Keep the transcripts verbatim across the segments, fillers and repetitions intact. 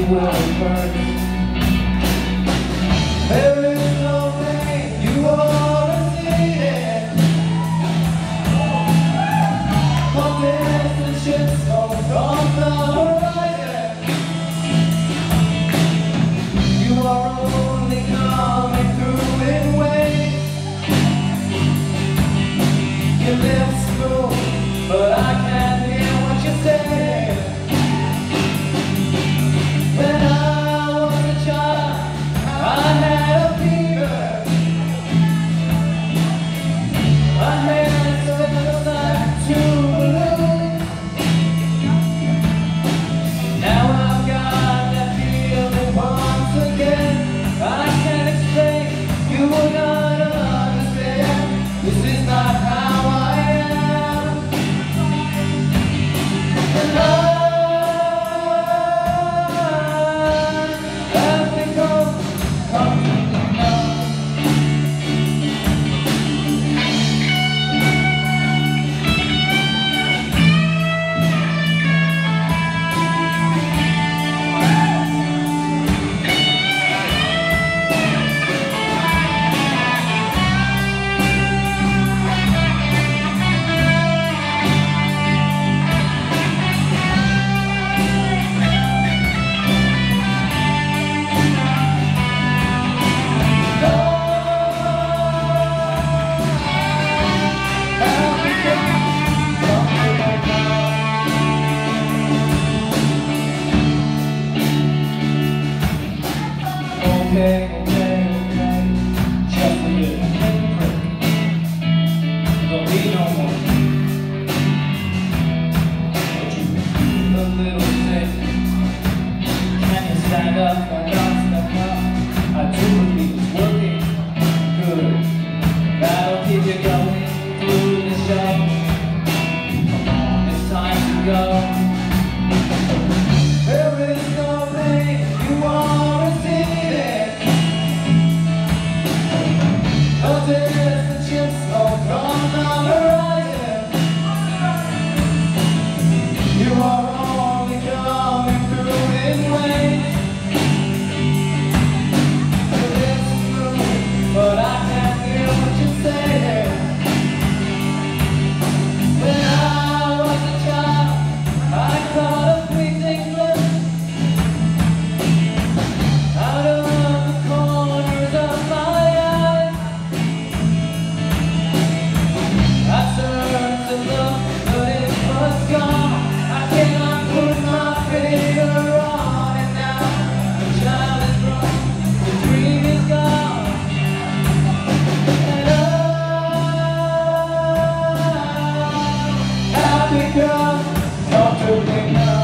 will burn. There is no pain you ought to see it. Continents and ships smoke on the horizon. You are only coming through in waves. Your lips move, but I can't hear what you say. When I was a child, I had a fever. My hands felt like two balloons. Now I've got that feeling once again. I can't explain, you will not understand. This is not how I am. And I have become completely numb. Okay, okay, okay, just a little prick. Don't need no more. But you feel a little sick. Can you stand up and not step up? I do believe it's working good. That'll keep you going through the show. Come on, it's time to go. There is no pain you want to see it. Continents and ships smoke on the horizon. You are only coming through in waves. Your lips move, but I can't hear what you say. When I was a child, I caught a fleeting glimpse out of the corners of my eyes. I turned to look, but it was gone. I cannot put my finger on it now. The child is grown, the dream is gone. And I have become comfortably numb.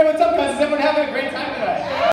Hey, what's up, guys? Is everyone having a great time tonight?